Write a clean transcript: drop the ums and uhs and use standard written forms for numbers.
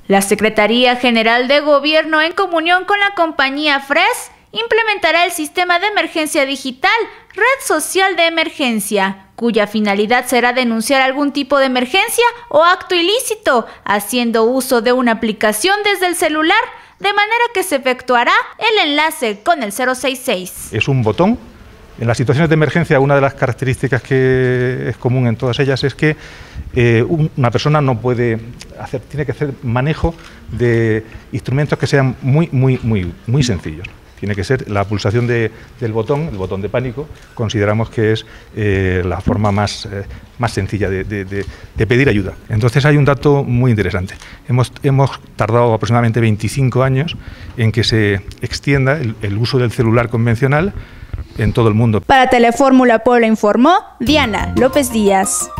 La Secretaría General de Gobierno, en comunión con la compañía FRES, implementará el Sistema de Emergencia Digital, Red Social de Emergencia, cuya finalidad será denunciar algún tipo de emergencia o acto ilícito, haciendo uso de una aplicación desde el celular, de manera que se efectuará el enlace con el 066. Es un botón. En las situaciones de emergencia, una de las características que es común en todas ellas es que una persona no puede tiene que hacer manejo de instrumentos que sean muy sencillos. Tiene que ser la pulsación del botón, el botón de pánico. Consideramos que es la forma más sencilla de pedir ayuda. Entonces hay un dato muy interesante. Hemos tardado aproximadamente 25 años en que se extienda el uso del celular convencional en todo el mundo. Para Telefórmula Puebla informó Diana López Díaz.